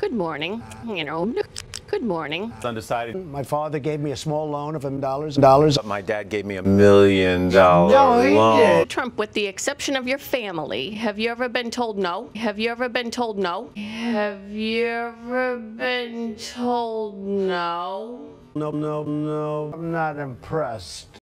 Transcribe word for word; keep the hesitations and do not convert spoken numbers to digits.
good morning, you know, good morning. It's undecided. My father gave me a small loan of him dollars. Dollars. But my dad gave me a million dollar No, he loan. did. Trump, with the exception of your family, have you ever been told no? Have you ever been told no? Have you ever been told no? No, no, no. I'm not impressed.